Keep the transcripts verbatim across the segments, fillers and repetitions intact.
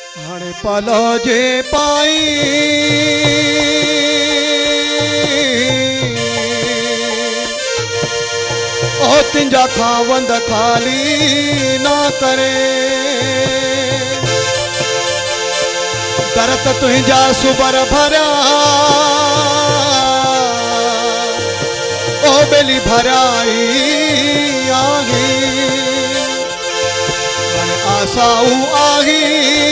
हाणे पलो जे पाई ओ तिंजा खावंद खाली ना करे दरत तुंहिंजा सुबर भरिया ओ बेली भरियाई आहे आसाऊ आही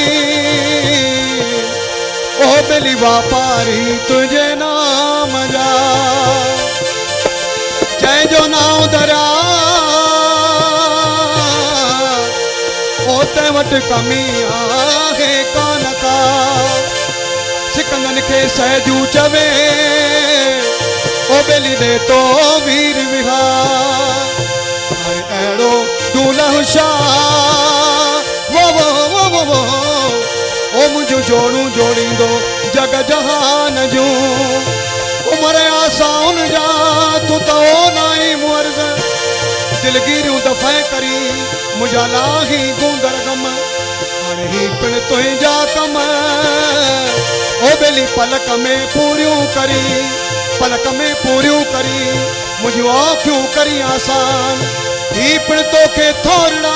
ओ बेली वापारी तुझे नाम जा जय जो नाव दरिया ओ ते वट कमी आहे कान का सिकंदन के सहजू चवे ओ बेली दे तो वीर विहार अड़ो दूल्ह शाह वो वो वो वो वो ओ मुझो जोड़ू जोड़ींदो जग जहान जो उमर आसान जा तू तो नाई मुर्ज दिलगिरियों दफे करी मुझा लाही गूंदर गम हाणे ही पिण तुंहिंजा कम ओ बेली पलक में पूरियूं करी पलक में पूरियूं करी मुझियूं आँखियूं करी आसान ही पिण तोखे थोरड़ा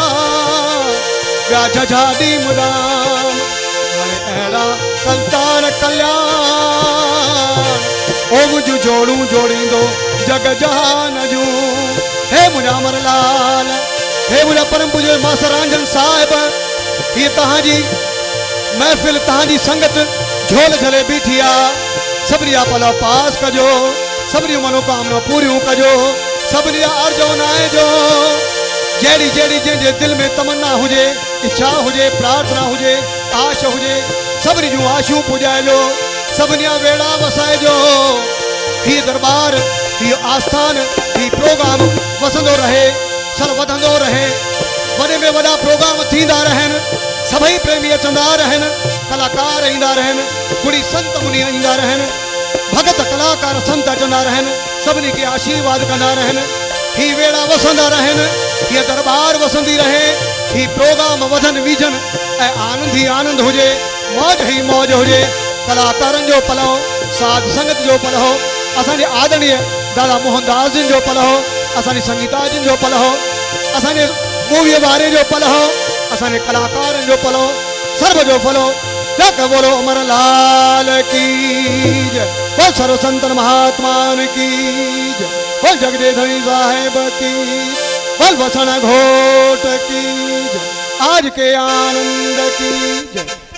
व्या झझाड़ी मुदाम हाणे अहिड़ा कलतार कल्याण ओ मुझियूं जोड़ू जोड़ींदो जग जहान जूं हे मुझा अमरलाल हे मुझा परम पूज्य मास्टर रंजन साहिब ही तहांजी महफ़िल तहांजी संगत झोल झले बीठी आहे सभिनी जा पल पास कजो सभिनी मनोकामना पूरियूं कजो सभिनी जा अर्ज़ो नाए जो जहिड़ी जहिड़ी जंहिंजे दिल में तमन्ना हुजे इच्छा हुजे प्रार्थना हुजे आश हुजे सभिनी जूं आशूं पुॼाइजो सभिनी जा वेड़ा वसाइजो ही दरबार ही आस्थान ही प्रोग्राम वसंदो रहे सल वधंदो रहे वॾे में वॾा प्रोग्राम थींदा रहनि सभई प्रेमी अचंदा रहनि कलाकार ईंदा रहनि गुड़ी संत मुनि ईंदा रहनि भगत कलाकार संत अचंदा रहनि सभिनी खे आशीर्वाद कंदा रहनि ही वेड़ा वसंदा रहनि हीअ दरबार वसंदी रहे ही प्रोग्राम वधन वीजन ऐं आनंद ही आनंद हुजे मौज ही मौज हुजे कलाकारनि जो पलव साध संगत जो पलव असांजे आदरणीय दादा मोहनदास जिन जो पलव असांजी संगीता जिन जो पलव असांजे मूवीअ वारे जो पलव असांजे कलाकारनि जो पलव सर्व जो फलो जग बोलो अमर लाल की जय बोल सर्व संतन महात्मान की जय बोल जगदेधनी साहेब की बोल वसन घोट की जय आज के आनंद की जय।